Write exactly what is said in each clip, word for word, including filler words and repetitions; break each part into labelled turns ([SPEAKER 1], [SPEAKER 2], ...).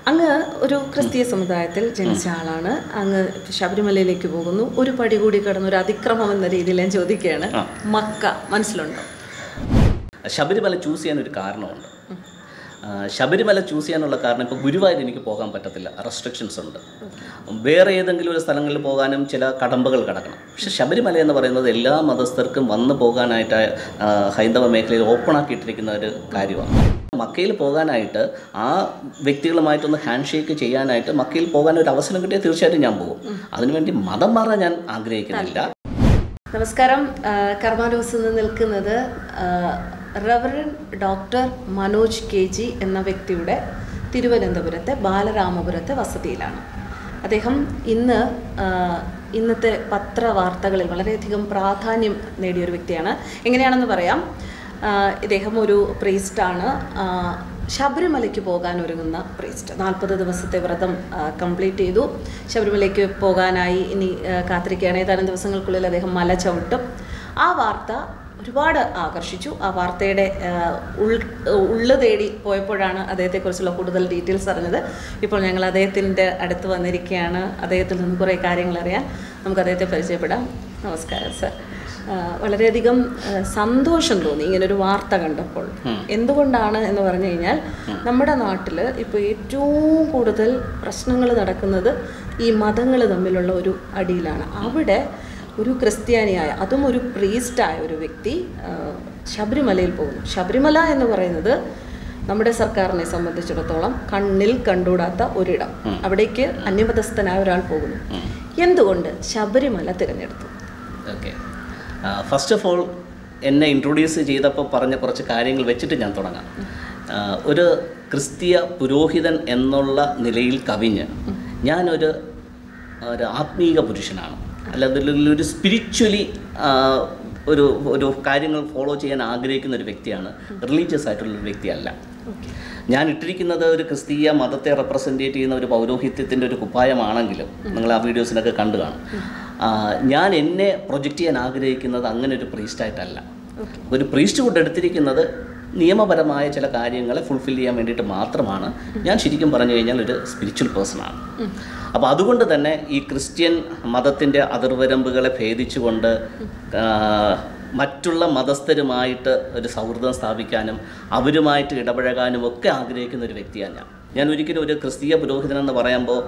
[SPEAKER 1] അങ്ങ് ഒരു ക്രിസ്തീയ സമുദായത്തിൽ ജനിച്ച ആളാണ്. അങ്ങ് ശബരിമലയിലേക്ക് പോകുന്നു. ഒരു പടി കൂടി കടന്ന് ഒരു അതിക്രമം എന്ന രീതിയിൽ ഞാൻ ചോദിക്കുകയാണ്, മക്ക മനസ്സിലുണ്ടോ?
[SPEAKER 2] ശബരിമല ചൂസ് ചെയ്യാനൊരു കാരണമുണ്ട്. ശബരിമല ചൂസ് ചെയ്യാനുള്ള കാരണം ഇപ്പോൾ ഗുരുവായൂർ എനിക്ക് പോകാൻ പറ്റത്തില്ല, റെസ്ട്രിക്ഷൻസ് ഉണ്ട്. വേറെ ഏതെങ്കിലും ഒരു സ്ഥലങ്ങളിൽ പോകാനും ചില കടമ്പകൾ കടക്കണം. പക്ഷേ ശബരിമല എന്ന് പറയുന്നത് എല്ലാ മതസ്ഥർക്കും വന്നു പോകാനായിട്ട് ഹൈന്ദവ മേഖലയിൽ ഓപ്പൺ ആക്കിയിട്ടിരിക്കുന്ന ഒരു കാര്യമാണ്. മക്കയിൽ പോകാനായിട്ട് ആ വ്യക്തികളുമായിട്ടൊന്ന് ഹാൻഡ് ഷേക്ക് ചെയ്യാനായിട്ട് മക്കയിൽ പോകാൻ ഒരു അവസരം കിട്ടിയാൽ തീർച്ചയായിട്ടും ഞാൻ പോകും. അതിനുവേണ്ടി മതം മാറാൻ ഞാൻ ആഗ്രഹിക്കുന്നില്ല.
[SPEAKER 1] നമസ്കാരം. കർമാനോസിൽ നിന്ന് നിൽക്കുന്നത് reverend doctor Manoj K G എന്ന വ്യക്തിയുടെ തിരുവനന്തപുരത്തെ ബാലരാമപുരത്തെ വസതിയിലാണ്. അദ്ദേഹം ഇന്ന് ഇന്നത്തെ പത്രവാർത്തകളിൽ വളരെയധികം പ്രാധാന്യം നേടിയൊരു വ്യക്തിയാണ്. എങ്ങനെയാണെന്ന് പറയാം. ഇദ്ദേഹം ഒരു പ്രീസ്റ്റാണ്. ശബരിമലയ്ക്ക് പോകാൻ ഒരുങ്ങുന്ന പ്രീസ്റ്റ്. നാൽപ്പത് ദിവസത്തെ വ്രതം കംപ്ലീറ്റ് ചെയ്തു. ശബരിമലയ്ക്ക് പോകാനായി ഇനി കാത്തിരിക്കുകയാണ്. ഏതാനും ദിവസങ്ങൾക്കുള്ളിൽ അദ്ദേഹം മല ചവിട്ടും. ആ വാർത്ത ഒരുപാട് ആകർഷിച്ചു. ആ വാർത്തയുടെ ഉൾ ഉള്ളു തേടി പോയപ്പോഴാണ് അദ്ദേഹത്തെക്കുറിച്ചുള്ള കൂടുതൽ ഡീറ്റെയിൽസ് അറിഞ്ഞത്. ഇപ്പോൾ ഞങ്ങൾ അദ്ദേഹത്തിൻ്റെ അടുത്ത് വന്നിരിക്കുകയാണ്. അദ്ദേഹത്തിൽ നിന്ന് കുറേ കാര്യങ്ങൾ അറിയാൻ നമുക്ക് അദ്ദേഹത്തെ പരിചയപ്പെടാം. നമസ്കാരം സർ. വളരെയധികം സന്തോഷം തോന്നി ഇങ്ങനൊരു വാർത്ത കണ്ടപ്പോൾ. എന്തുകൊണ്ടാണ് എന്ന് പറഞ്ഞു കഴിഞ്ഞാൽ നമ്മുടെ നാട്ടിൽ ഇപ്പോൾ ഏറ്റവും കൂടുതൽ പ്രശ്നങ്ങൾ നടക്കുന്നത് ഈ മതങ്ങൾ തമ്മിലുള്ള ഒരു അടിയിലാണ്. അവിടെ ഒരു ക്രിസ്ത്യാനിയായ, അതും ഒരു പ്രീസ്റ്റായ ഒരു വ്യക്തി ശബരിമലയിൽ പോകുന്നു. ശബരിമല എന്ന് പറയുന്നത് നമ്മുടെ സർക്കാരിനെ സംബന്ധിച്ചിടത്തോളം കണ്ണിൽ കണ്ടുകൂടാത്ത ഒരിടം. അവിടേക്ക് അന്യമതസ്ഥനായ ഒരാൾ പോകുന്നു. എന്തുകൊണ്ട് ശബരിമല തിരഞ്ഞെടുത്തു?
[SPEAKER 2] ഓക്കെ, ഫസ്റ്റ് ഓഫ് ഓൾ എന്നെ ഇൻട്രൊഡ്യൂസ് ചെയ്തപ്പോൾ പറഞ്ഞ കുറച്ച് കാര്യങ്ങൾ വെച്ചിട്ട് ഞാൻ തുടങ്ങാം. ഒരു ക്രിസ്തീയ പുരോഹിതൻ എന്നുള്ള നിലയിൽ കവിഞ്ഞ് ഞാനൊരു ഒരു ആത്മീക പുരുഷനാണ്. അല്ലാതെ ഒരു സ്പിരിച്വലി ഒരു ഒരു കാര്യങ്ങൾ ഫോളോ ചെയ്യാൻ ആഗ്രഹിക്കുന്ന ഒരു വ്യക്തിയാണ്. റിലീജിയസ് ആയിട്ടുള്ളൊരു വ്യക്തിയല്ല. ഞാൻ ഇട്ടിരിക്കുന്നത് ഒരു ക്രിസ്തീയ മതത്തെ റെപ്രസെൻറ്റേറ്റ് ചെയ്യുന്ന ഒരു പൗരോഹിത്യത്തിൻ്റെ ഒരു കുപ്പായമാണെങ്കിലും നിങ്ങൾ ആ വീഡിയോസിനൊക്കെ കണ്ടു കാണും. ഞാൻ എന്നെ പ്രൊജക്റ്റ് ചെയ്യാൻ ആഗ്രഹിക്കുന്നത് അങ്ങനെ ഒരു പ്രീസ്റ്റായിട്ടല്ല. ഒരു പ്രീസ്റ്റ് കൊണ്ട് എടുത്തിരിക്കുന്നത് നിയമപരമായ ചില കാര്യങ്ങളെ ഫുൾഫിൽ ചെയ്യാൻ വേണ്ടിയിട്ട് മാത്രമാണ്. ഞാൻ ശരിക്കും പറഞ്ഞു കഴിഞ്ഞാൽ ഒരു സ്പിരിച്വൽ പേഴ്സണാണ്. അപ്പോൾ അതുകൊണ്ട് തന്നെ ഈ ക്രിസ്ത്യൻ മതത്തിൻ്റെ അതിർവരമ്പുകളെ ഭേദിച്ചുകൊണ്ട് മറ്റുള്ള മതസ്ഥരുമായിട്ട് ഒരു സൗഹൃദം സ്ഥാപിക്കാനും അവരുമായിട്ട് ഇടപഴകാനും ഒക്കെ ആഗ്രഹിക്കുന്ന ഒരു വ്യക്തിയാണ് ഞാൻ. ഞാൻ ഒരിക്കലും ഒരു ക്രിസ്തീയ പുരോഹിതനെന്ന് പറയുമ്പോൾ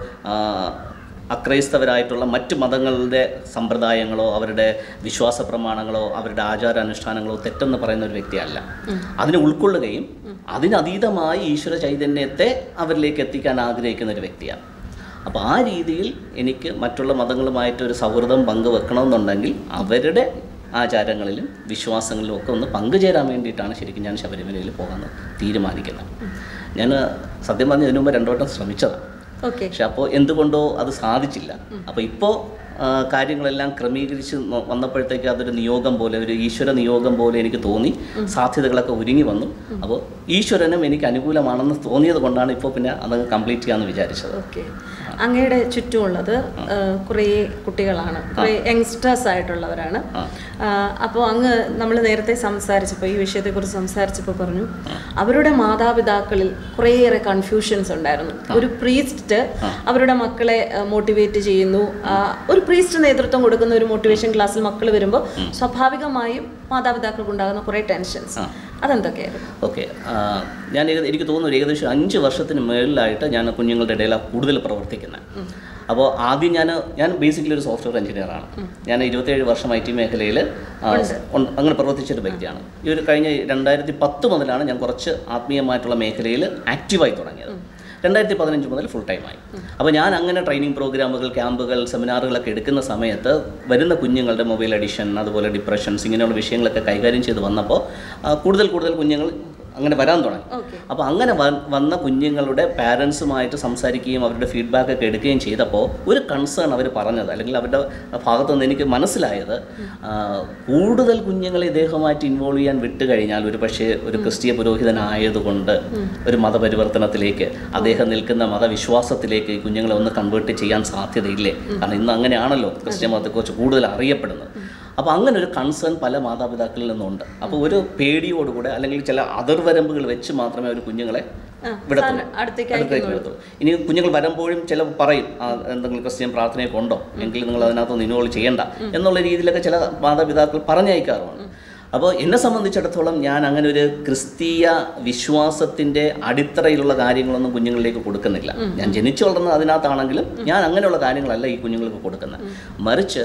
[SPEAKER 2] അക്രൈസ്തവരായിട്ടുള്ള മറ്റു മതങ്ങളുടെ സമ്പ്രദായങ്ങളോ അവരുടെ വിശ്വാസ പ്രമാണങ്ങളോ അവരുടെ ആചാരാനുഷ്ഠാനങ്ങളോ തെറ്റെന്ന് പറയുന്ന ഒരു വ്യക്തിയല്ല. അതിനെ ഉൾക്കൊള്ളുകയും അതിനതീതമായി ഈശ്വര ചൈതന്യത്തെ അവരിലേക്ക് എത്തിക്കാൻ ആഗ്രഹിക്കുന്ന ഒരു വ്യക്തിയാണ്. അപ്പോൾ ആ രീതിയിൽ എനിക്ക് മറ്റുള്ള മതങ്ങളുമായിട്ടൊരു സൗഹൃദം പങ്കുവെക്കണമെന്നുണ്ടെങ്കിൽ അവരുടെ ആചാരങ്ങളിലും വിശ്വാസങ്ങളിലും ഒക്കെ ഒന്ന് പങ്കുചേരാൻ വേണ്ടിയിട്ടാണ് ശരിക്കും ഞാൻ ശബരിമലയിൽ പോകാൻ തീരുമാനിക്കുന്നത്. ഞാൻ സത്യം പറഞ്ഞ ഇതിനു മുമ്പ് രണ്ടു വട്ടം ശ്രമിച്ചതാണ്. പക്ഷെ അപ്പോൾ എന്തുകൊണ്ടോ അത് സാധിച്ചില്ല. അപ്പോൾ ഇപ്പോൾ കാര്യങ്ങളെല്ലാം ക്രമീകരിച്ച് വന്നപ്പോഴത്തേക്ക് അതൊരു നിയോഗം പോലെ, ഒരു ഈശ്വര നിയോഗം പോലെ എനിക്ക് തോന്നി. സാധ്യതകളൊക്കെ ഒരുങ്ങി വന്നു. അപ്പോൾ ഈശ്വരനും എനിക്ക് അനുകൂലമാണെന്ന് തോന്നിയത് കൊണ്ടാണ് ഇപ്പോൾ പിന്നെ അതങ്ങ് കംപ്ലീറ്റ് ചെയ്യാമെന്ന് വിചാരിച്ചത്.
[SPEAKER 1] ഓക്കെ. അങ്ങയുടെ ചുറ്റുമുള്ളത് കുറേ കുട്ടികളാണ്, കുറേ യങ്സ്റ്റേഴ്സ് ആയിട്ടുള്ളവരാണ്. അപ്പോൾ അങ്ങ് നമ്മൾ നേരത്തെ സംസാരിച്ചപ്പോൾ ഈ വിഷയത്തെക്കുറിച്ച് സംസാരിച്ചപ്പോൾ പറഞ്ഞു അവരുടെ മാതാപിതാക്കളിൽ കുറേയേറെ കൺഫ്യൂഷൻസ് ഉണ്ടായിരുന്നു. ഒരു പ്രീസ്റ്റ് അവരുടെ മക്കളെ മോട്ടിവേറ്റ് ചെയ്യുന്നു. ഒരു പ്രീസ്റ്റ് നേതൃത്വം കൊടുക്കുന്ന ഒരു മോട്ടിവേഷൻ ക്ലാസ്സിൽ മക്കൾ വരുമ്പോൾ സ്വാഭാവികമായും മാതാപിതാക്കൾക്ക് ഉണ്ടാകുന്ന കുറേ ടെൻഷൻസ് അതെന്തൊക്കെയായിരുന്നു?
[SPEAKER 2] ഓക്കെ, ഞാൻ എനിക്ക് തോന്നുന്നു ഏകദേശം അഞ്ച് വർഷത്തിന് മേളിലായിട്ട് ഞാൻ കുഞ്ഞുങ്ങളുടെ ഇടയിലാണ് കൂടുതൽ പ്രവർത്തിക്കുന്നത്. അപ്പോൾ ആദ്യം ഞാൻ ഞാൻ ബേസിക്കലി ഒരു സോഫ്റ്റ്വെയർ എഞ്ചിനീയറാണ്. ഞാൻ ഇരുപത്തേഴ് വർഷം ഐ ടി മേഖലയിൽ അങ്ങനെ പ്രവർത്തിച്ചൊരു വ്യക്തിയാണ്. ഈ ഒരു കഴിഞ്ഞ രണ്ടായിരത്തി പത്ത് മുതലാണ് ഞാൻ കുറച്ച് ആത്മീയമായിട്ടുള്ള മേഖലയിൽ ആക്റ്റീവായി തുടങ്ങിയത്. രണ്ടായിരത്തി പതിനഞ്ച് മുതൽ ഫുൾ ടൈമായി. അപ്പോൾ ഞാൻ അങ്ങനെ ട്രെയിനിങ് പ്രോഗ്രാമുകൾ, ക്യാമ്പുകൾ, സെമിനാറുകളൊക്കെ എടുക്കുന്ന സമയത്ത് വരുന്ന കുഞ്ഞുങ്ങളുടെ മൊബൈൽ അഡിക്ഷൻ, അതുപോലെ ഡിപ്രഷൻസ്, ഇങ്ങനെയുള്ള വിഷയങ്ങളൊക്കെ കൈകാര്യം ചെയ്ത് വന്നപ്പോൾ കൂടുതൽ കൂടുതൽ കുഞ്ഞുങ്ങൾ അങ്ങനെ വരാൻ തുടങ്ങി. അപ്പോൾ അങ്ങനെ വന്ന കുഞ്ഞുങ്ങളുടെ പാരൻസുമായിട്ട് സംസാരിക്കുകയും അവരുടെ ഫീഡ്ബാക്ക് ഒക്കെ എടുക്കുകയും ചെയ്തപ്പോൾ ഒരു കൺസേൺ അവർ പറഞ്ഞത്, അല്ലെങ്കിൽ അവരുടെ ഭാഗത്തു നിന്ന് എനിക്ക് മനസ്സിലായത്, കൂടുതൽ കുഞ്ഞുങ്ങളെ ഇദ്ദേഹമായിട്ട് ഇൻവോൾവ് ചെയ്യാൻ വിട്ട് കഴിഞ്ഞാൽ ഒരു പക്ഷേ ഒരു ക്രിസ്തീയ പുരോഹിതനായതുകൊണ്ട് ഒരു മതപരിവർത്തനത്തിലേക്ക് അദ്ദേഹം നിൽക്കുന്ന മതവിശ്വാസത്തിലേക്ക് ഈ കുഞ്ഞുങ്ങളെ ഒന്ന് കൺവേർട്ട് ചെയ്യാൻ സാധ്യതയില്ലേ? കാരണം ഇന്ന് അങ്ങനെയാണല്ലോ ക്രിസ്ത്യൻ മതത്തെക്കുറിച്ച് കൂടുതൽ അറിയപ്പെടുന്നത്. അപ്പോൾ അങ്ങനെ ഒരു കൺസേൺ പല മാതാപിതാക്കളിൽ നിന്നുണ്ട്. അപ്പോൾ ഒരു പേടിയോടുകൂടെ അല്ലെങ്കിൽ ചില അതിർവരമ്പുകൾ വെച്ച് മാത്രമേ ഒരു കുഞ്ഞുങ്ങളെ വിടത്തുള്ളൂ, അടുത്തേക്ക് വിടത്തുള്ളൂ. ഇനി കുഞ്ഞുങ്ങൾ വരുമ്പോഴും ചില പറയും എന്തെങ്കിലും ക്രിസ്ത്യൻ പ്രാർത്ഥനയൊക്കെ ഉണ്ടോ എങ്കിൽ നിങ്ങൾ അതിനകത്തൊന്ന് ഇൻവോൾവ് ചെയ്യേണ്ട എന്നുള്ള രീതിയിലൊക്കെ ചില മാതാപിതാക്കൾ പറഞ്ഞയക്കാറുമാണ്. അപ്പോൾ എന്നെ സംബന്ധിച്ചിടത്തോളം ഞാൻ അങ്ങനെ ഒരു ക്രിസ്തീയ വിശ്വാസത്തിൻ്റെ അടിത്തറയിലുള്ള കാര്യങ്ങളൊന്നും കുഞ്ഞുങ്ങളിലേക്ക് കൊടുക്കുന്നില്ല. ഞാൻ ജനിച്ചു വളർന്നത് അതിനകത്താണെങ്കിലും ഞാൻ അങ്ങനെയുള്ള കാര്യങ്ങളല്ല ഈ കുഞ്ഞുങ്ങൾക്ക് കൊടുക്കുന്നത്. മറിച്ച്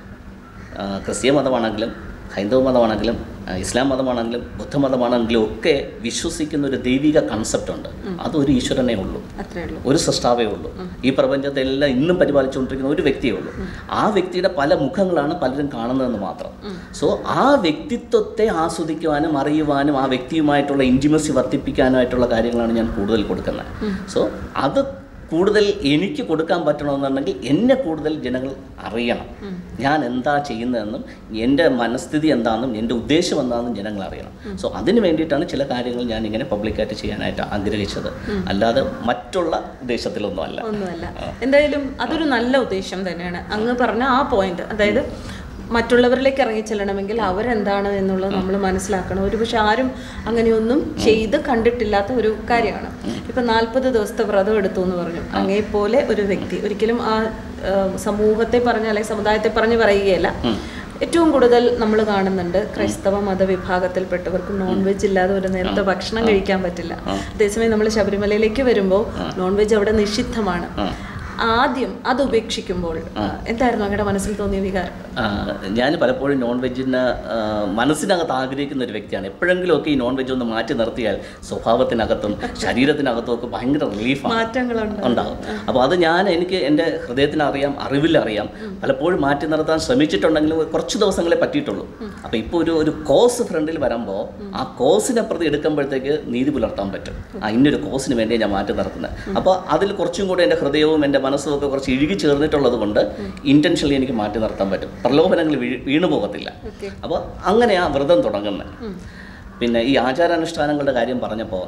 [SPEAKER 2] ക്രിസ്തീയ മതമാണെങ്കിലും ഹൈന്ദവ മതമാണെങ്കിലും ഇസ്ലാം മതമാണെങ്കിലും ബുദ്ധമതമാണെങ്കിലും ഒക്കെ വിശ്വസിക്കുന്ന ഒരു ദൈവിക കൺസെപ്റ്റ് ഉണ്ട്. അതൊരു ഈശ്വരനേ ഉള്ളൂ, ഒരു സൃഷ്ടാവേ ഉള്ളൂ. ഈ പ്രപഞ്ചത്തെല്ലാം ഇന്നും പരിപാലിച്ചുകൊണ്ടിരിക്കുന്ന ഒരു വ്യക്തിയേ ഉള്ളൂ. ആ വ്യക്തിയുടെ പല മുഖങ്ങളാണ് പലരും കാണുന്നതെന്ന് മാത്രം. സോ ആ വ്യക്തിത്വത്തെ ആസ്വദിക്കുവാനും അറിയുവാനും ആ വ്യക്തിയുമായിട്ടുള്ള ഇൻറ്റിമസി വർദ്ധിപ്പിക്കാനായിട്ടുള്ള കാര്യങ്ങളാണ് ഞാൻ കൂടുതൽ കൊടുക്കുന്നത്. സോ അത് കൂടുതൽ എനിക്ക് കൊടുക്കാൻ പറ്റണമെന്നുണ്ടെങ്കിൽ എന്നെ കൂടുതൽ ജനങ്ങൾ അറിയണം, ഞാൻ എന്താ ചെയ്യുന്നതെന്നും എൻ്റെ മനസ്ഥിതി എന്താണെന്നും എൻ്റെ ഉദ്ദേശം എന്താണെന്നും ജനങ്ങൾ അറിയണം. സോ അതിന് വേണ്ടിയിട്ടാണ് ചില കാര്യങ്ങൾ ഞാൻ ഇങ്ങനെ പബ്ലിക്കായിട്ട് ചെയ്യാനായിട്ട് ആഗ്രഹിച്ചത്, അല്ലാതെ മറ്റുള്ള ഉദ്ദേശത്തിലൊന്നും അല്ല.
[SPEAKER 1] ഒന്നുമല്ല. എന്തായാലും അതൊരു നല്ല ഉദ്ദേശം തന്നെയാണ് അങ്ങ് പറഞ്ഞ ആ പോയിന്റ്. അതായത് മറ്റുള്ളവരിലേക്ക് ഇറങ്ങി ചെല്ലണമെങ്കിൽ അവരെന്താണ് എന്നുള്ളത് നമ്മൾ മനസ്സിലാക്കണം. ഒരുപക്ഷെ ആരും അങ്ങനെയൊന്നും ചെയ്ത് കണ്ടിട്ടില്ലാത്ത ഒരു കാര്യമാണ്. ഇപ്പം നാൽപ്പത് ദിവസത്തെ വ്രതം എടുത്തു എന്ന് പറഞ്ഞു. അങ്ങേപോലെ ഒരു വ്യക്തി ഒരിക്കലും ആ സമൂഹത്തെ പറഞ്ഞ അല്ലെങ്കിൽ സമുദായത്തെ പറഞ്ഞ് പറയുകയല്ല. ഏറ്റവും കൂടുതൽ നമ്മൾ കാണുന്നുണ്ട് ക്രൈസ്തവ മതവിഭാഗത്തിൽപ്പെട്ടവർക്ക് നോൺ വെജ് ഇല്ലാതെ ഒരു നേരത്തെ ഭക്ഷണം കഴിക്കാൻ പറ്റില്ല. അതേസമയം നമ്മൾ ശബരിമലയിലേക്ക് വരുമ്പോൾ നോൺ വെജ് അവിടെ നിഷിദ്ധമാണ്. ആദ്യം അത് ഉപേക്ഷിക്കുമ്പോൾ എന്തായിരുന്നു അങ്ങയുടെ മനസ്സിൽ തോന്നിയ വികാരം?
[SPEAKER 2] ഞാൻ പലപ്പോഴും നോൺ വെജിന് മനസ്സിനകത്ത് ആഗ്രഹിക്കുന്ന ഒരു വ്യക്തിയാണ്. എപ്പോഴെങ്കിലും ഒക്കെ ഈ നോൺ വെജ് ഒന്ന് മാറ്റി നിർത്തിയാൽ സ്വഭാവത്തിനകത്തും ശരീരത്തിനകത്തും ഒക്കെ ഭയങ്കര റിലീഫാണ്, മാറ്റങ്ങളുണ്ടാകും. അപ്പോൾ അത് ഞാൻ എനിക്ക് എൻ്റെ ഹൃദയത്തിനറിയാം, അറിവിലറിയാം. പലപ്പോഴും മാറ്റി നിർത്താൻ ശ്രമിച്ചിട്ടുണ്ടെങ്കിലും കുറച്ച് ദിവസങ്ങളെ പറ്റിയിട്ടുള്ളൂ. അപ്പോൾ ഇപ്പോൾ ഒരു ഒരു കോസ് ഫ്രണ്ടിൽ വരുമ്പോൾ ആ കോസിനെ പ്രതി എടുക്കുമ്പോഴത്തേക്ക് നീതി പുലർത്താൻ പറ്റും. ആ ഇന്നൊരു കോസിന് വേണ്ടി ഞാൻ മാറ്റി നിർത്തുന്നത്. അപ്പോൾ അതിൽ കുറച്ചും കൂടെ എൻ്റെ ഹൃദയവും എൻ്റെ മനസ്സും ഒക്കെ കുറച്ച് ഇഴുകി ചേർന്നിട്ടുള്ളത് കൊണ്ട് ഇൻറ്റൻഷനലി എനിക്ക് മാറ്റി നിർത്താൻ പറ്റും. പ്രലോഭനങ്ങൾ വീണു പോകത്തില്ല. അപ്പോൾ അങ്ങനെയാ വ്രതം തുടങ്ങുന്നത്. പിന്നെ ഈ ആചാരാനുഷ്ഠാനങ്ങളുടെ കാര്യം പറഞ്ഞപ്പോൾ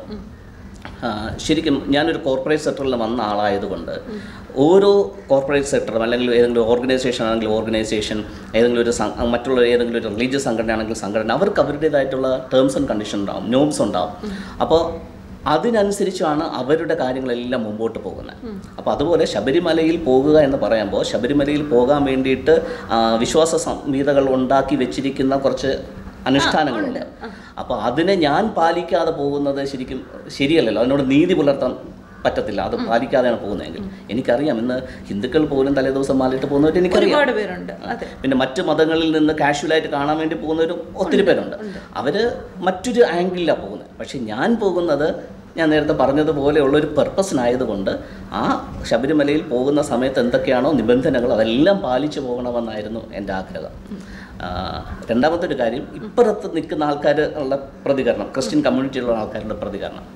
[SPEAKER 2] ശരിക്കും ഞാനൊരു കോർപ്പറേറ്റ് സെക്ടറിൽ വന്ന ആളായതുകൊണ്ട് ഓരോ കോർപ്പറേറ്റ് സെക്ടറും അല്ലെങ്കിൽ ഏതെങ്കിലും ഓർഗനൈസേഷൻ ആണെങ്കിൽ ഓർഗനൈസേഷൻ, ഏതെങ്കിലും ഒരു മറ്റുള്ള ഏതെങ്കിലും ഒരു റിലീജിയസ് സംഘടന ആണെങ്കിൽ സംഘടന, അവർക്ക് അവരുടേതായിട്ടുള്ള ടേംസ് ആൻഡ് കണ്ടീഷൻ ഉണ്ടാവും, നോംസ് ഉണ്ടാവും. അപ്പോൾ അതിനനുസരിച്ചാണ് അവരുടെ കാര്യങ്ങളെല്ലാം മുമ്പോട്ട് പോകുന്നത്. അപ്പോൾ അതുപോലെ ശബരിമലയിൽ പോകുക എന്ന് പറയുമ്പോൾ ശബരിമലയിൽ പോകാൻ വേണ്ടിയിട്ട് വിശ്വാസ സംഹിതകൾ ഉണ്ടാക്കി വെച്ചിരിക്കുന്ന കുറച്ച് അനുഷ്ഠാനങ്ങളുണ്ട്. അപ്പോൾ അതിനെ ഞാൻ പാലിക്കാതെ പോകുന്നത് ശരിക്കും ശരിയല്ലല്ലോ. അതിനോട് നീതി പുലർത്താൻ പറ്റത്തില്ല. അത് പാലിക്കാതെയാണ് പോകുന്നതെങ്കിൽ എനിക്കറിയാം. ഇന്ന് ഹിന്ദുക്കൾ പോലും തലേദിവസം മാലിട്ട് പോകുന്നവർ എനിക്കറിയാം. പിന്നെ മറ്റ് മതങ്ങളിൽ നിന്ന് കാഷ്വലായിട്ട് കാണാൻ വേണ്ടി പോകുന്നവരും ഒത്തിരി പേരുണ്ട്. അവർ മറ്റൊരു ആംഗിളിലാണ് പോകുന്നത്. പക്ഷേ ഞാൻ പോകുന്നത് ഞാൻ നേരത്തെ പറഞ്ഞതുപോലെയുള്ളൊരു പർപ്പസിനായതുകൊണ്ട് ആ ശബരിമലയിൽ പോകുന്ന സമയത്ത് എന്തൊക്കെയാണോ നിബന്ധനകൾ അതെല്ലാം പാലിച്ചു പോകണമെന്നായിരുന്നു എൻ്റെ ആഗ്രഹം. രണ്ടാമത്തെ ഒരു കാര്യം, ഇപ്പുറത്ത് നിൽക്കുന്ന ആൾക്കാർ ഉള്ള പ്രതികരണം, ക്രിസ്ത്യൻ കമ്മ്യൂണിറ്റിയിലുള്ള ആൾക്കാരുടെ പ്രതികരണം,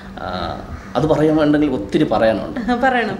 [SPEAKER 2] അത് പറയാനുണ്ടെങ്കിൽ ഒത്തിരി പറയാനുണ്ട്.
[SPEAKER 1] പറയണം.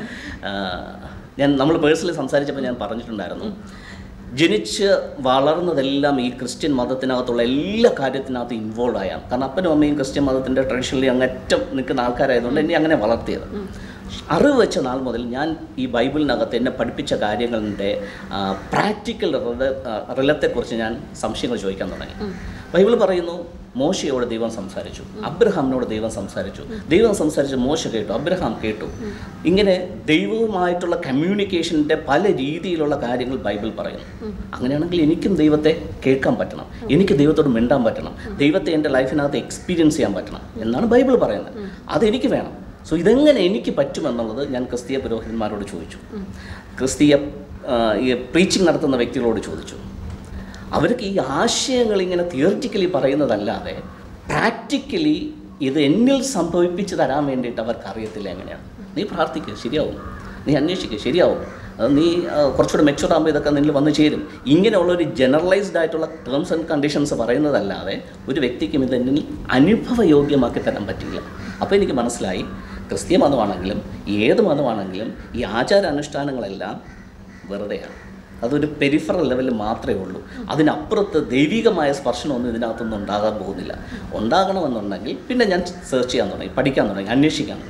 [SPEAKER 2] ഞാൻ നമ്മൾ പേഴ്സണലി സംസാരിച്ചപ്പോൾ ഞാൻ പറഞ്ഞിട്ടുണ്ടായിരുന്നു, ജനിച്ച് വളർന്നതെല്ലാം ഈ ക്രിസ്ത്യൻ മതത്തിനകത്തുള്ള എല്ലാ കാര്യത്തിനകത്ത് ഇൻവോൾവ് ആയാണ്. കാരണം അപ്പനും അമ്മയും ക്രിസ്ത്യൻ മതത്തിൻ്റെ ട്രഡീഷണലി അങ്ങറ്റം നിൽക്കുന്ന ആൾക്കാരായതുകൊണ്ട് എന്നെ അങ്ങനെ വളർത്തിയത്. അറിവ് വെച്ച നാൾ മുതൽ ഞാൻ ഈ ബൈബിളിനകത്ത് എന്നെ പഠിപ്പിച്ച കാര്യങ്ങളുടെ പ്രാക്ടിക്കൽ റിലത്തെക്കുറിച്ച് ഞാൻ സംശയങ്ങൾ ചോദിക്കാൻ തുടങ്ങി. ബൈബിൾ പറയുന്നു, മോശയോട് ദൈവം സംസാരിച്ചു, അബ്രഹാമിനോട് ദൈവം സംസാരിച്ചു, ദൈവം സംസാരിച്ച് മോശ കേട്ടു, അബ്രഹാം കേട്ടു. ഇങ്ങനെ ദൈവവുമായിട്ടുള്ള കമ്മ്യൂണിക്കേഷൻ്റെ പല രീതിയിലുള്ള കാര്യങ്ങൾ ബൈബിൾ പറയുന്നു. അങ്ങനെയാണെങ്കിൽ എനിക്കും ദൈവത്തെ കേൾക്കാൻ പറ്റണം, എനിക്ക് ദൈവത്തോട് മിണ്ടാൻ പറ്റണം, ദൈവത്തെ എൻ്റെ ലൈഫിനകത്ത് എക്സ്പീരിയൻസ് ചെയ്യാൻ പറ്റണം എന്നാണ് ബൈബിൾ പറയുന്നത്. അതെനിക്ക് വേണം. സോ ഇതെങ്ങനെ എനിക്ക് പറ്റുമെന്നുള്ളത് ഞാൻ ക്രിസ്തീയ പുരോഹിതന്മാരോട് ചോദിച്ചു, ക്രിസ്തീയ ഈ പ്രീച്ചിങ് നടത്തുന്ന വ്യക്തികളോട് ചോദിച്ചു. അവർക്ക് ഈ ആശയങ്ങൾ ഇങ്ങനെ തിയറിറ്റിക്കലി പറയുന്നതല്ലാതെ പ്രാക്ടിക്കലി ഇത് എന്നിൽ സംഭവിപ്പിച്ച് തരാൻ വേണ്ടിയിട്ട് അവർക്ക് അറിയത്തില്ല എങ്ങനെയാണ്. നീ പ്രാർത്ഥിക്കുക, ശരിയാവും. നീ അന്വേഷിക്കുക, ശരിയാവും. അത് നീ കുറച്ചുകൂടെ മെച്ചുവർ ആകുമ്പോൾ ഇതൊക്കെ നിന്നിൽ വന്നു ചേരും. ഇങ്ങനെയുള്ളൊരു ജനറലൈസ്ഡ് ആയിട്ടുള്ള ടേംസ് ആൻഡ് കണ്ടീഷൻസ് പറയുന്നതല്ലാതെ ഒരു വ്യക്തിക്കും ഇത് എന്നിൽ അനുഭവയോഗ്യമാക്കി തരാൻ പറ്റില്ല. അപ്പോൾ എനിക്ക് മനസ്സിലായി, ക്രിസ്തീയ മതമാണെങ്കിലും ഏത് മതമാണെങ്കിലും ഈ ആചാരാനുഷ്ഠാനങ്ങളെല്ലാം വെറുതെയാണ്. അതൊരു പെരിഫറൽ ലെവലിൽ മാത്രമേ ഉള്ളൂ. അതിനപ്പുറത്ത് ദൈവികമായ സ്പർശനമൊന്നും ഇതിനകത്തൊന്നും ഉണ്ടാകാൻ പോകുന്നില്ല. ഉണ്ടാകണമെന്നുണ്ടെങ്കിൽ പിന്നെ ഞാൻ സെർച്ച് ചെയ്യാൻ തുടങ്ങി, പഠിക്കാൻ തുടങ്ങി, അന്വേഷിക്കാൻ തുടങ്ങി.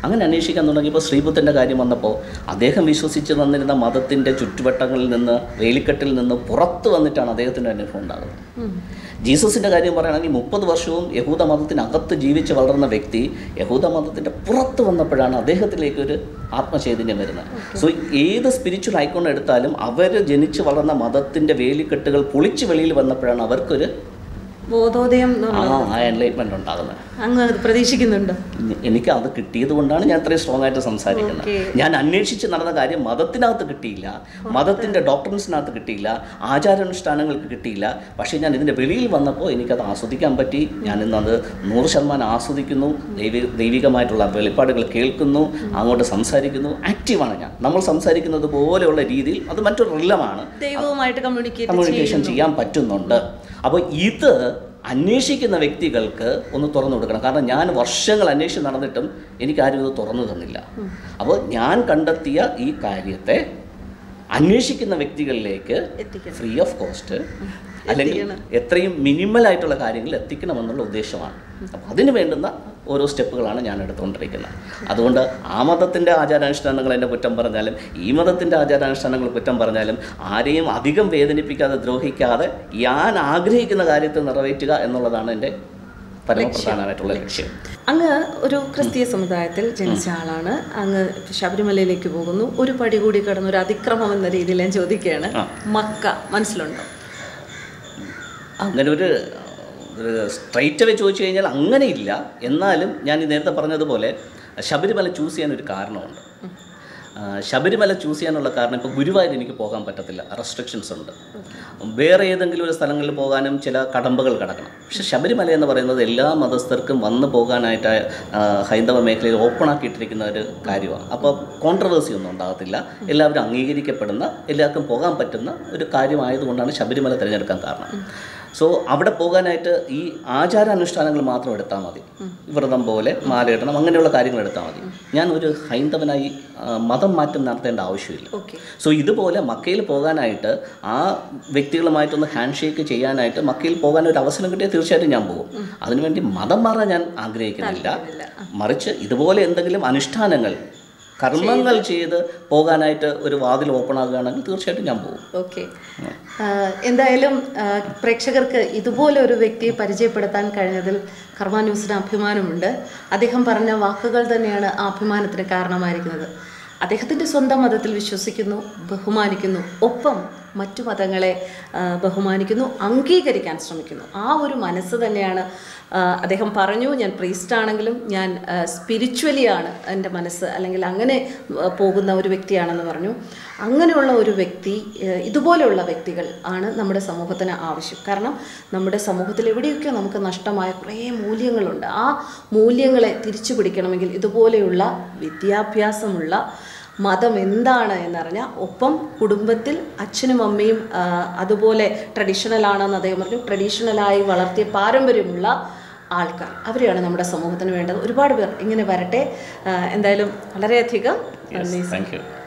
[SPEAKER 2] അങ്ങനെ അന്വേഷിക്കാൻ തുടങ്ങിയപ്പോൾ ശ്രീബുദ്ധൻ്റെ കാര്യം വന്നപ്പോൾ അദ്ദേഹം വിശ്വസിച്ച് വന്നിരുന്ന മതത്തിൻ്റെ ചുറ്റുവട്ടങ്ങളിൽ നിന്ന് വേലിക്കെട്ടിൽ നിന്ന് പുറത്ത് വന്നിട്ടാണ് അദ്ദേഹത്തിൻ്റെ അനുഭവം ഉണ്ടാകുന്നത്. ജീസസിൻ്റെ കാര്യം പറയുകയാണെങ്കിൽ മുപ്പത് വർഷവും യഹൂദ മതത്തിനകത്ത് ജീവിച്ച് വളർന്ന വ്യക്തി യഹൂദ മതത്തിൻ്റെ പുറത്ത് വന്നപ്പോഴാണ് അദ്ദേഹത്തിലേക്കൊരു ആത്മചൈതന്യം വരുന്നത്. സോ ഏത് സ്പിരിച്വൽ ഐക്കോൺ എടുത്താലും അവർ ജനിച്ച് വളർന്ന മതത്തിൻ്റെ വേലിക്കെട്ടുകൾ പൊളിച്ച് വെളിയിൽ വന്നപ്പോഴാണ് അവർക്കൊരു
[SPEAKER 1] ബോധോദയം
[SPEAKER 2] ആ എൻലൈറ്റ്മെന്റ് ഉണ്ടാകുന്നത്.
[SPEAKER 1] അങ്ങ് പ്രതീക്ഷിക്കുന്നുണ്ടോ?
[SPEAKER 2] എനിക്ക് അത് കിട്ടിയത് കൊണ്ടാണ് ഞാൻ അത്രയും സ്ട്രോങ് ആയിട്ട് സംസാരിക്കുന്നത്. ഞാൻ അന്വേഷിച്ച് നടന്ന കാര്യം മതത്തിനകത്ത് കിട്ടിയില്ല, മതത്തിൻ്റെ ഡോക്ടറിൻസിനകത്ത് കിട്ടിയില്ല, ആചാരാനുഷ്ഠാനങ്ങൾക്ക് കിട്ടിയില്ല. പക്ഷേ ഞാൻ ഇതിൻ്റെ വെളിയിൽ വന്നപ്പോൾ എനിക്കത് ആസ്വദിക്കാൻ പറ്റി. ഞാൻ ഇന്നത് നൂറ് ശതമാനം ആസ്വദിക്കുന്നു. ദൈവ ദൈവികമായിട്ടുള്ള വെളിപ്പാടുകൾ കേൾക്കുന്നു, അങ്ങോട്ട് സംസാരിക്കുന്നു. ആക്റ്റീവാണ് ഞാൻ. നമ്മൾ സംസാരിക്കുന്നത് പോലെയുള്ള രീതിയിൽ അത് മറ്റൊരു റിലമാണ്,
[SPEAKER 1] ദൈവവുമായിട്ട്
[SPEAKER 2] കമ്മ്യൂണിക്കേഷൻ ചെയ്യാൻ പറ്റുന്നുണ്ട്. അപ്പോൾ ഇത് അന്വേഷിക്കുന്ന വ്യക്തികൾക്ക് ഒന്ന് തുറന്നു കൊടുക്കണം. കാരണം ഞാൻ വർഷങ്ങൾ അന്വേഷിച്ച് നടന്നിട്ടും എനിക്കാരും ഇത് തുറന്നു തന്നില്ല. അപ്പോൾ ഞാൻ കണ്ടെത്തിയ ഈ കാര്യത്തെ അന്വേഷിക്കുന്ന വ്യക്തികളിലേക്ക് ഫ്രീ ഓഫ് കോസ്റ്റ് അല്ലെങ്കിൽ എത്രയും മിനിമലായിട്ടുള്ള കാര്യങ്ങൾ എത്തിക്കണമെന്നുള്ള ഉദ്ദേശമാണ്. അപ്പോൾ അതിന് വേണ്ടുന്ന ഓരോ സ്റ്റെപ്പുകളാണ് ഞാൻ എടുത്തുകൊണ്ടിരിക്കുന്നത്. അതുകൊണ്ട് ആ മതത്തിൻ്റെ ആചാരാനുഷ്ഠാനങ്ങൾ എന്നെ കുറ്റം പറഞ്ഞാലും ഈ മതത്തിൻ്റെ ആചാരാനുഷ്ഠാനങ്ങൾ കുറ്റം പറഞ്ഞാലും ആരെയും അധികം വേദനിപ്പിക്കാതെ ദ്രോഹിക്കാതെ ഞാൻ ആഗ്രഹിക്കുന്ന കാര്യത്തെ നിറവേറ്റുക എന്നുള്ളതാണ് എൻ്റെ പരമപ്രധാനമായിട്ടുള്ള ലക്ഷ്യം.
[SPEAKER 1] അങ്ങ് ഒരു ക്രിസ്തീയ സമുദായത്തിൽ ജനിച്ച ആളാണ്. അങ്ങ് ശബരിമലയിലേക്ക് പോകുന്നു. ഒരു പടി കൂടി കടന്ന് ഒരു അതിക്രമം എന്ന രീതിയിൽ ഞാൻ ചോദിക്കുകയാണ്, മക്ക മനസ്സിലുണ്ടോ?
[SPEAKER 2] അങ്ങനെ ഒരു സ്ട്രൈറ്റ് അവേ ചോദിച്ചു കഴിഞ്ഞാൽ അങ്ങനെയില്ല. എന്നാലും ഞാൻ ഈ നേരത്തെ പറഞ്ഞതുപോലെ ശബരിമല ചൂസ് ചെയ്യാനൊരു കാരണമുണ്ട്. ശബരിമല ചൂസ് ചെയ്യാനുള്ള കാരണം ഇപ്പോൾ ഗുരുവായൂർ എനിക്ക് പോകാൻ പറ്റത്തില്ല, റെസ്ട്രിക്ഷൻസ് ഉണ്ട്. വേറെ ഏതെങ്കിലും ഒരു സ്ഥലങ്ങളിൽ പോകാനും ചില കടമ്പകൾ കിടക്കണം. പക്ഷേ ശബരിമല എന്ന് പറയുന്നത് എല്ലാ മതസ്ഥർക്കും വന്നു പോകാനായിട്ട് ഹൈന്ദവ മേഖലയിൽ ഓപ്പൺ ആക്കിയിട്ടിരിക്കുന്ന ഒരു കാര്യമാണ്. അപ്പോൾ കോൺട്രവേഴ്സി ഒന്നും ഉണ്ടാകത്തില്ല. എല്ലാവരും അംഗീകരിക്കപ്പെടുന്ന, എല്ലാവർക്കും പോകാൻ പറ്റുന്ന ഒരു കാര്യമായതുകൊണ്ടാണ് ശബരിമല തിരഞ്ഞെടുക്കാൻ കാരണം. സോ അവിടെ പോകാനായിട്ട് ഈ ആചാരാനുഷ്ഠാനങ്ങൾ മാത്രം എടുത്താൽ മതി. വ്രതം പോലെ മാലയിടണം, അങ്ങനെയുള്ള കാര്യങ്ങൾ എടുത്താൽ മതി. ഞാൻ ഒരു ഹൈന്ദവനായി മതം മാറ്റം നടത്തേണ്ട ആവശ്യമില്ല. സോ ഇതുപോലെ മക്കയിൽ പോകാനായിട്ട് ആ വ്യക്തികളുമായിട്ടൊന്ന് ഹാൻഡ് ഷേക്ക് ചെയ്യാനായിട്ട് മക്കയിൽ പോകാൻ ഒരു അവസരം കിട്ടിയാൽ തീർച്ചയായിട്ടും ഞാൻ പോകും. അതിനുവേണ്ടി മതം മാറാൻ ഞാൻ ആഗ്രഹിക്കുന്നില്ല. മറിച്ച് ഇതുപോലെ എന്തെങ്കിലും അനുഷ്ഠാനങ്ങൾ, കർമ്മങ്ങൾ ചെയ്ത് പോകാനായിട്ട് ഒരു വാതിൽ ഓപ്പൺ ആകുകയാണെങ്കിൽ തീർച്ചയായിട്ടും ഞാൻ പോകും.
[SPEAKER 1] ഓക്കെ, എന്തായാലും പ്രേക്ഷകർക്ക് ഇതുപോലെ ഒരു വ്യക്തിയെ പരിചയപ്പെടുത്താൻ കഴിഞ്ഞതിൽ കർമ്മ ന്യൂസിന് അഭിമാനമുണ്ട്. അദ്ദേഹം പറഞ്ഞ വാക്കുകൾ തന്നെയാണ് ആ അഭിമാനത്തിന് കാരണമായിരിക്കുന്നത്. അദ്ദേഹത്തിൻ്റെ സ്വന്തം മതത്തിൽ വിശ്വസിക്കുന്നു, ബഹുമാനിക്കുന്നു, ഒപ്പം മറ്റു മതങ്ങളെ ബഹുമാനിക്കുന്നു, അംഗീകരിക്കാൻ ശ്രമിക്കുന്നു. ആ ഒരു മനസ്സ് തന്നെയാണ് അദ്ദേഹം പറഞ്ഞു. ഞാൻ പ്രീസ്റ്റ് ആണെങ്കിലും ഞാൻ സ്പിരിച്വലിയാണ് എൻ്റെ മനസ്സ്, അല്ലെങ്കിൽ അങ്ങനെ പോകുന്ന ഒരു വ്യക്തിയാണെന്ന് പറഞ്ഞു. അങ്ങനെയുള്ള ഒരു വ്യക്തി, ഇതുപോലെയുള്ള വ്യക്തികൾ ആണ് നമ്മുടെ സമൂഹത്തിന് ആവശ്യം. കാരണം നമ്മുടെ സമൂഹത്തിൽ എവിടെയൊക്കെ നമുക്ക് നഷ്ടമായ കുറേ മൂല്യങ്ങളുണ്ട്. ആ മൂല്യങ്ങളെ തിരിച്ചു പിടിക്കണമെങ്കിൽ ഇതുപോലെയുള്ള വിദ്യാഭ്യാസമുള്ള, മതം എന്താണ് എന്നറിഞ്ഞാൽ, ഒപ്പം കുടുംബത്തിൽ അച്ഛനും അമ്മയും അതുപോലെ ട്രഡീഷണൽ ആണെന്ന് അദ്ദേഹം പറഞ്ഞു, ട്രഡീഷണലായി വളർത്തിയ പാരമ്പര്യമുള്ള ആൾക്കാർ, അവരെയാണ് നമ്മുടെ സമൂഹത്തിന് വേണ്ടത്. ഒരുപാട് പേർ ഇങ്ങനെ വരട്ടെ. എന്തായാലും വളരെയധികം നന്ദി.
[SPEAKER 2] Thank U.